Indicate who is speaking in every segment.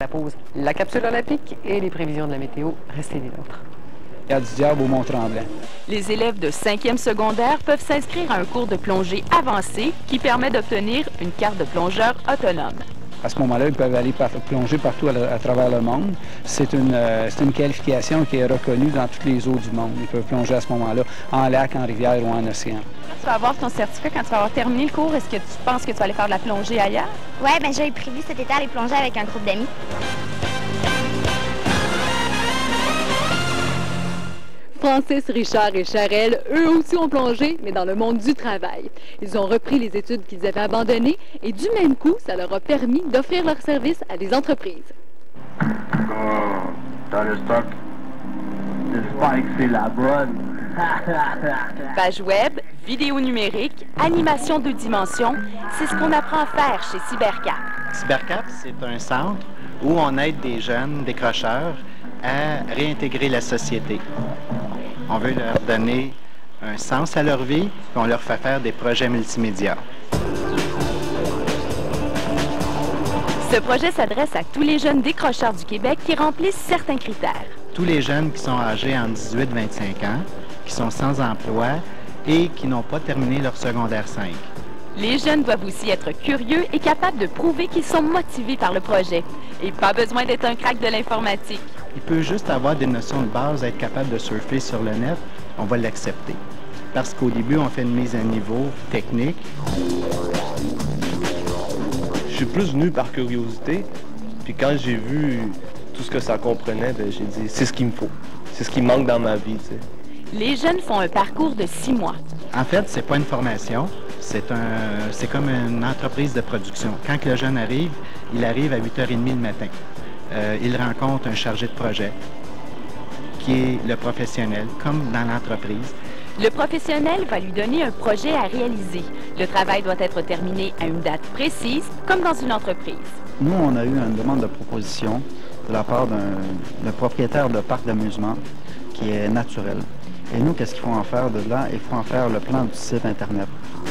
Speaker 1: la pause, la capsule olympique et les prévisions de la météo. Restez des nôtres.
Speaker 2: Du diable au Mont-Tremblant.
Speaker 3: Les élèves de 5e secondaire peuvent s'inscrire à un cours de plongée avancé qui permet d'obtenir une carte de plongeur autonome.
Speaker 2: À ce moment-là, ils peuvent aller plonger partout à travers le monde. C'est une qualification qui est reconnue dans toutes les eaux du monde. Ils peuvent plonger à ce moment-là en lac, en rivière ou en océan.
Speaker 3: Tu vas avoir ton certificat quand tu vas avoir terminé le cours. Est-ce que tu penses que tu vas aller faire de la plongée ailleurs?
Speaker 4: Oui, bien j'ai prévu cet été aller plonger avec un groupe d'amis.
Speaker 5: Francis, Richard et Charelle, eux aussi ont plongé, mais dans le monde du travail. Ils ont repris les études qu'ils avaient abandonnées et du même coup, ça leur a permis d'offrir leurs services à des entreprises.
Speaker 6: Dans le stock, j'espère que c'est la bonne.
Speaker 3: Page web, vidéo numérique, animation 2 dimensions, c'est ce qu'on apprend à faire chez Cybercap.
Speaker 7: Cybercap, c'est un centre où on aide des jeunes décrocheurs à réintégrer la société. On veut leur donner un sens à leur vie, puis on leur fait faire des projets multimédia.
Speaker 3: Ce projet s'adresse à tous les jeunes décrocheurs du Québec qui remplissent certains critères.
Speaker 7: Tous les jeunes qui sont âgés entre 18 et 25 ans, qui sont sans emploi et qui n'ont pas terminé leur secondaire 5.
Speaker 3: Les jeunes doivent aussi être curieux et capables de prouver qu'ils sont motivés par le projet. Et pas besoin d'être un crack de l'informatique.
Speaker 7: Il peut juste avoir des notions de base, être capable de surfer sur le net, on va l'accepter. Parce qu'au début, on fait une mise à niveau technique.
Speaker 8: Je suis plus venu par curiosité, puis quand j'ai vu tout ce que ça comprenait, ben, j'ai dit, c'est ce qu'il me faut. C'est ce qui me manque dans ma vie, tu sais.
Speaker 3: Les jeunes font un parcours de 6 mois.
Speaker 7: En fait, c'est pas une formation, c'est comme une entreprise de production. Quand le jeune arrive, il arrive à 8h30 le matin. Il rencontre un chargé de projet, qui est le professionnel, comme dans l'entreprise.
Speaker 3: Le professionnel va lui donner un projet à réaliser. Le travail doit être terminé à une date précise, comme dans une entreprise.
Speaker 9: Nous, on a eu une demande de proposition de la part d'un propriétaire de parc d'amusement qui est naturel. Et nous, qu'est-ce qu'il faut en faire de là? Il faut en faire le plan du site Internet.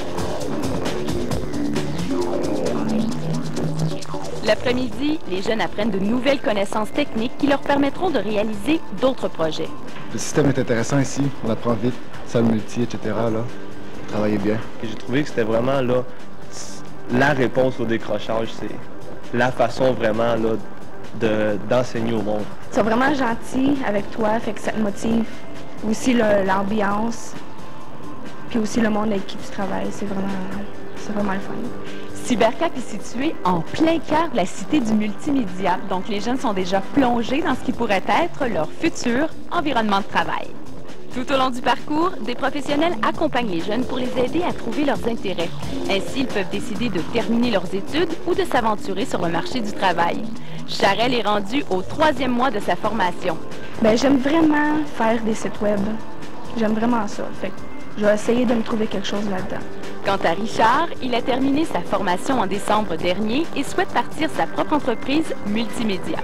Speaker 3: L'après-midi, les jeunes apprennent de nouvelles connaissances techniques qui leur permettront de réaliser d'autres projets.
Speaker 10: Le système est intéressant ici, on apprend vite, salle multi, etc. Là, travaillez bien.
Speaker 8: J'ai trouvé que c'était vraiment là, la réponse au décrochage, c'est la façon vraiment là, d'enseigner au monde.
Speaker 11: Ils sont vraiment gentils avec toi, fait que ça te motive. Aussi l'ambiance, puis aussi le monde avec qui tu travailles, c'est vraiment le fun.
Speaker 3: Cybercap est situé en plein cœur de la cité du multimédia, donc les jeunes sont déjà plongés dans ce qui pourrait être leur futur environnement de travail. Tout au long du parcours, des professionnels accompagnent les jeunes pour les aider à trouver leurs intérêts. Ainsi, ils peuvent décider de terminer leurs études ou de s'aventurer sur le marché du travail. Charelle est rendue au 3e mois de sa formation.
Speaker 11: Bien, j'aime vraiment faire des sites web. J'aime vraiment ça. Fait que je vais essayer de me trouver quelque chose là-dedans.
Speaker 3: Quant à Richard, il a terminé sa formation en décembre dernier et souhaite partir sa propre entreprise multimédia.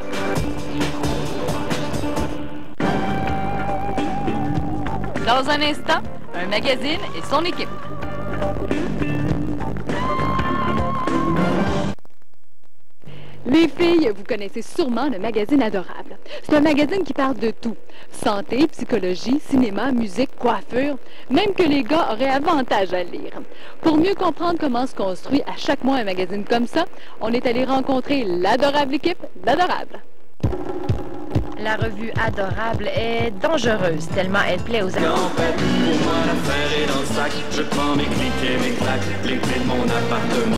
Speaker 3: Dans un instant, un magazine et son équipe.
Speaker 5: Les filles, vous connaissez sûrement le magazine Adorable. C'est un magazine qui parle de tout. Santé, psychologie, cinéma, musique, coiffure. Même que les gars auraient avantage à le lire. Pour mieux comprendre comment se construit à chaque mois un magazine comme ça, on est allé rencontrer l'adorable équipe d'Adorable.
Speaker 12: La revue Adorable est dangereuse, tellement elle plaît aux amis.
Speaker 13: En fait, pour moi l'affaire est dans le sac. Je prends mes clics et mes claques, les clés de mon appartement.